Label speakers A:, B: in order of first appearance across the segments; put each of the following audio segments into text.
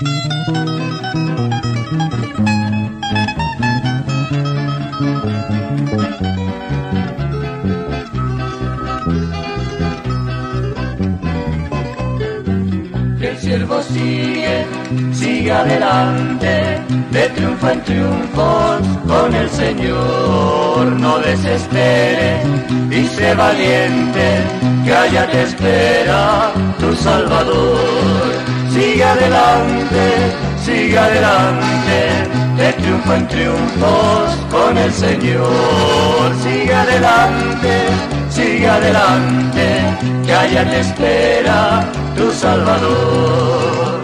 A: El siervo sigue adelante, de triunfo en triunfo con el Señor. No desespere y sé valiente, que allá te espera tu Salvador. Sigue adelante, de triunfo en triunfo con el Señor. Sigue adelante, que allá te espera tu Salvador.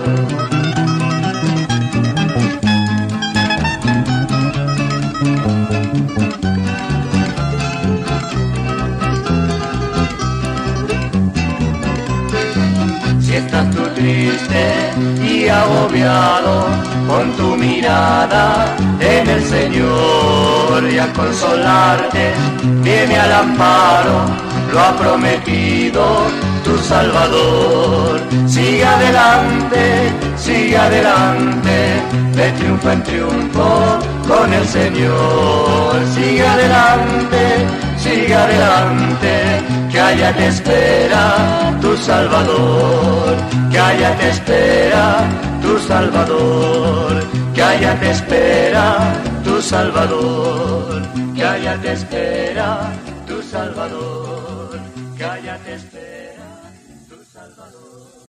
A: Si estás tú triste y agobiado, pon tu mirada en el Señor, y a consolarte viene al amparo, lo ha prometido tu Salvador. Sigue adelante, de triunfo en triunfo con el Señor. Sigue adelante, que allá te espera tu Salvador. Que allá te espera tu Salvador. Que allá te espera tu Salvador. Que allá te espera tu Salvador. Que allá te espera.